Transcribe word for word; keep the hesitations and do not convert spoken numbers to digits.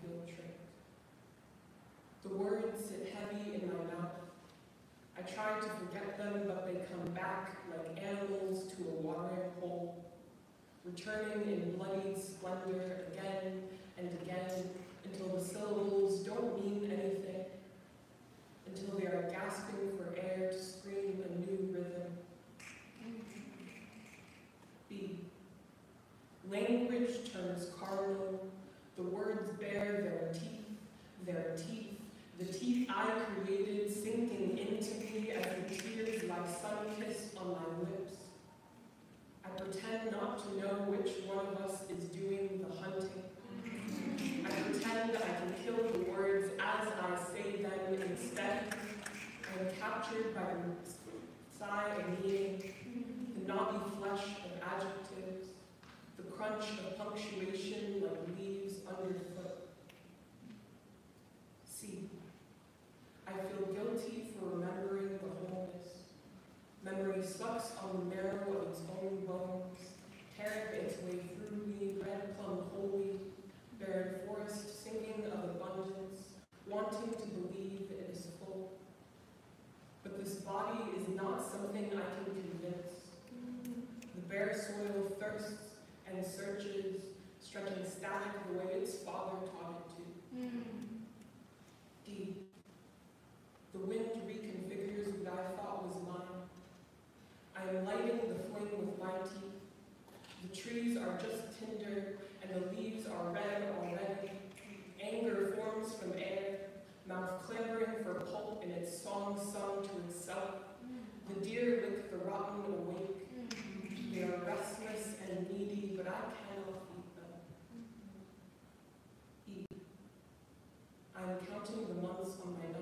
feel tricked. The words sit heavy in my mouth. I try to forget them, but they come back like animals to a watering hole, returning in bloodied splendor again and again until the syllables don't mean anything, until they are gasping for air to scream a new rhythm. B. Language turns carnal. The words bear their teeth, their teeth, the teeth I created sinking into me as the tears like sun-kiss on my lips. I pretend not to know which one of us is doing the hunting. I pretend I can kill the words as I say them. Instead, I am captured by the sigh of meaning, the knotty flesh of adjectives, the crunch of punctuation like leaves underfoot. C. I feel guilty for remembering the wholeness. Memory sucks on the marrow of its own bones, tearing its way through me, red plum holy, barren forest singing of abundance, wanting to believe it is full. But this body is not something I can convince. The bare soil thirsts and searches, stretching static the way its father taught it to. D. The wind reconfigures what I thought was mine. I am lighting the flame with my teeth. The trees are just tinder, and the leaves are red already. Anger forms from air, mouth clamoring for pulp in its song sung to itself. The deer lick the rotten awake. They are restless and needy, but I cannot eat them. E. I am counting the months on my